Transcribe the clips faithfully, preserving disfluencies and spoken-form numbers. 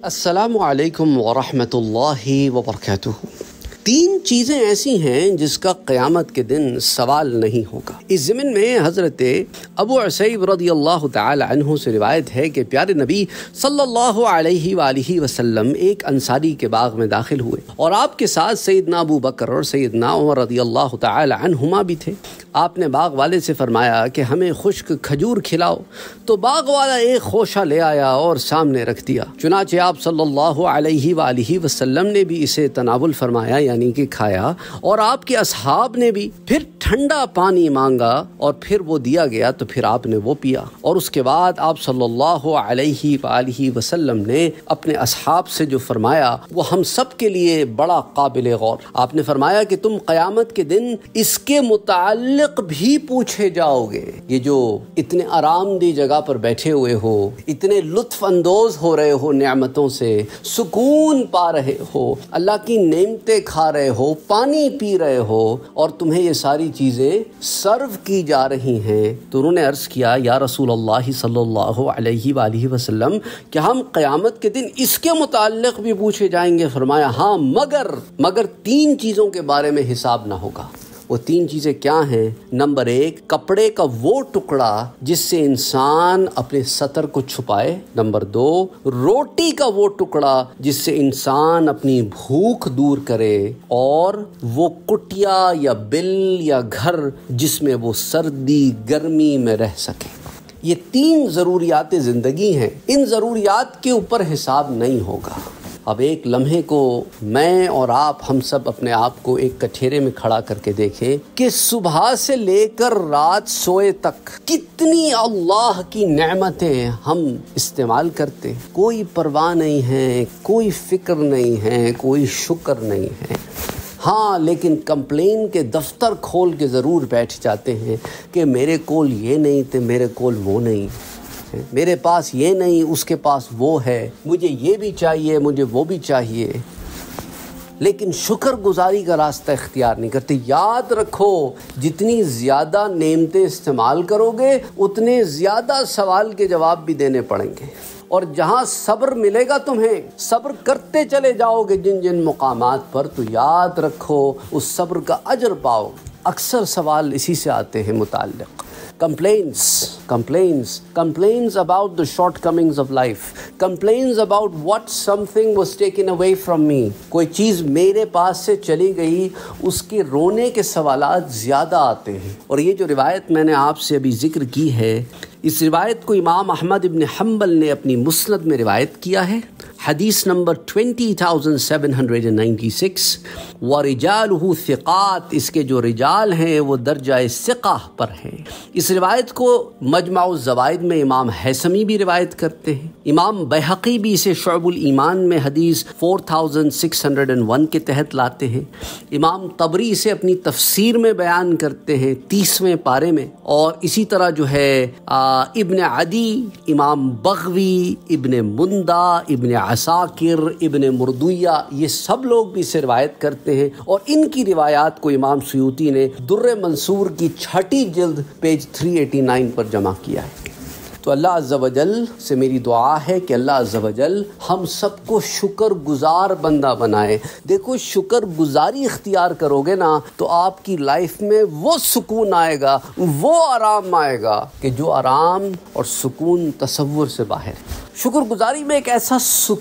السلام علیکم ورحمۃ اللہ وبرکاتہ۔ تین چیزیں ایسی ہیں جس کا قیامت کے دن سوال نہیں ہوگا۔ اس ضمن میں حضرت ابو عصیب رضی اللہ تعالی عنہ سے روایت ہے کہ پیارے نبی صلی اللہ علیہ وآلہ وسلم ایک انصاری کے باغ میں داخل ہوئے اور آپ کے ساتھ سیدنا ابو بکر اور سیدنا عمر رضی اللہ تعالی عنہما بھی تھے۔ آپ نے باغ والے سے فرمایا کہ ہمیں خشک کھجور کھلاؤ، تو باغ والا ایک خوشہ لے آیا اور سامنے رکھ دیا۔ چنانچہ آپ صلی اللہ علیہ وآلہ وسلم نے بھی اسے تناول فرمایا، یعنی کہ کھایا، اور آپ کے اصحاب نے بھی۔ پھر ٹھنڈا پانی مانگا اور پھر وہ دیا گیا تو پھر آپ نے وہ پیا، اور اس کے بعد آپ صلی اللہ علیہ وآلہ وسلم نے اپنے اصحاب سے جو فرمایا وہ ہم سب کے لیے بڑا قابل غور۔ آپ نے فرمایا کہ تم قیامت کے دن اس کے متعلق بھی پوچھے جاؤ گے۔ یہ جو اتنے آرام دہ جگہ پر بیٹھے ہوئے ہو، اتنے لطف اندوز ہو رہے ہو، نعمتوں سے سکون پا رہے ہو، اللہ کی نعمتیں کھا رہے ہو، پانی پی رہے ہو، اور تمہیں یہ ساری چیزیں سرو کی جا رہی ہیں، تو انہوں نے عرض کیا یا رسول اللہ صلی اللہ علیہ وآلہ وسلم کہ ہم قیامت کے دن اس کے متعلق بھی پوچھے جائیں گے؟ فرمایا ہاں، مگر مگر تین چیزوں کے بارے میں حساب نہ ہوگا۔ وہ تین چیزیں کیا ہیں؟ نمبر ایک، کپڑے کا وہ ٹکڑا جس سے انسان اپنے سطر کو چھپائے۔ نمبر دو، روٹی کا وہ ٹکڑا جس سے انسان اپنی بھوک دور کرے، اور وہ کٹیا یا بل یا گھر جس میں وہ سردی گرمی میں رہ سکے۔ یہ تین ضروریات زندگی ہیں، ان ضروریات کے اوپر حساب نہیں ہوگا۔ اب ایک لمحے کو میں اور آپ ہم سب اپنے آپ کو ایک کٹھیرے میں کھڑا کر کے دیکھیں کہ صبح سے لے کر رات سوئے تک کتنی اللہ کی نعمتیں ہم استعمال کرتے، کوئی پرواہ نہیں ہے، کوئی فکر نہیں ہے، کوئی شکر نہیں ہے۔ ہاں، لیکن کمپلین کے دفتر کھول کے ضرور بیٹھ جاتے ہیں کہ میرے کول یہ نہیں تھے، میرے کول وہ نہیں، میرے پاس یہ نہیں، اس کے پاس وہ ہے، مجھے یہ بھی چاہیے، مجھے وہ بھی چاہیے، لیکن شکر گزاری کا راستہ اختیار نہیں کرتے۔ یاد رکھو، جتنی زیادہ نعمتیں استعمال کرو گے اتنے زیادہ سوال کے جواب بھی دینے پڑیں گے، اور جہاں صبر ملے گا تمہیں، صبر کرتے چلے جاؤ گے جن جن مقامات پر، تو یاد رکھو اس صبر کا اجر پاؤ۔ اکثر سوال اسی سے آتے ہیں متعلق complaints complaints complaints about the shortcomings of life, complaints about what something was taken away from me، کوئی چیز میرے پاس سے چلی گئی، اس کے رونے کے سوالات زیادہ آتے ہیں۔ اور یہ جو روایت میں نے آپ سے ابھی ذکر کی ہے، اس روایت کو امام احمد ابن حنبل نے اپنی مسند میں روایت کیا ہے، حدیث number twenty thousand seven hundred ninety six. وَرِجَالُهُ ثِقَات، اس کے جو رجال ہیں وہ درجہ ثقہ پر ہیں۔ اس روایت کو مجمع الزوائد میں امام حیثمی بھی روایت کرتے ہیں، امام بیہقی بھی اسے شعب الایمان میں حدیث four thousand six hundred one کے تحت لاتے ہیں، امام طبری اسے اپنی تفسیر میں بیان کرتے ہیں تیسویں پارے میں، اور اسی طرح جو ہے ابن عدی، امام بغوی، ابن مندہ، ابن عساکر، ابن مردویہ، یہ سب لوگ بھی اسے روایت کرتے ہیں، اور ان کی روایات کو امام سیوطی نے در منصور کی چھٹی جلد پیج تھری ایٹی نائن پر جمع کیا ہے۔ تو اللہ عز و جل سے میری دعا ہے کہ اللہ عز و جل ہم سب کو شکر گزار بندہ بنائے۔ دیکھو، شکر گزاری اختیار کرو گے نا تو آپ کی لائف میں وہ سکون آئے گا، وہ آرام آئے گا کہ جو آرام اور سکون تصور سے باہر ہے۔ شکر گزاری میں ایک ایسا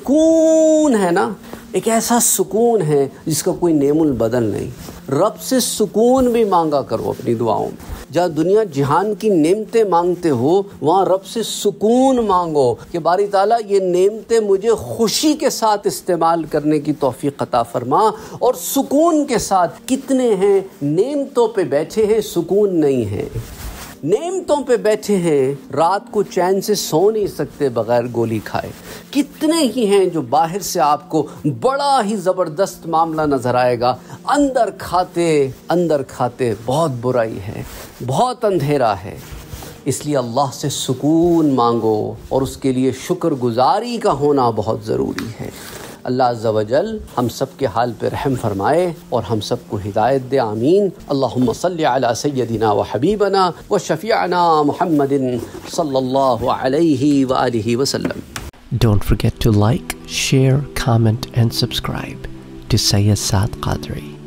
سکون ہے نا، ایک ایسا سکون ہے جس کا کوئی نعم البدل نہیں۔ رب سے سکون بھی مانگا کرو اپنی دعاؤں میں۔ جہاں دنیا جہان کی نعمتیں مانگتے ہو، وہاں رب سے سکون مانگو کہ باری تعالیٰ یہ نعمتیں مجھے خوشی کے ساتھ استعمال کرنے کی توفیق عطا فرما، اور سکون کے ساتھ۔ کتنے ہیں نعمتوں پہ بیٹھے ہیں، سکون نہیں ہے، نعمتوں پہ بیٹھے ہیں، رات کو چین سے سو نہیں سکتے بغیر گولی کھائے۔ کتنے ہی ہیں جو باہر سے آپ کو بڑا ہی زبردست معاملہ نظر آئے گا، اندر کھاتے اندر کھاتے بہت برائی ہے، بہت اندھیرا ہے۔ اس لیے اللہ سے سکون مانگو، اور اس کے لیے شکر گزاری کا ہونا بہت ضروری ہے۔ اللہ عز و جل ہم سب کے حال پہ رحم فرمائے اور ہم سب کو ہدایت دے، آمین۔ اللہم صلی علی سیدنا و حبیبنا و شفیعنا محمد صلی اللہ علیہ وآلہ وسلم۔ Don't forget to like, share, comment and subscribe to Sayyid Saad Qadri.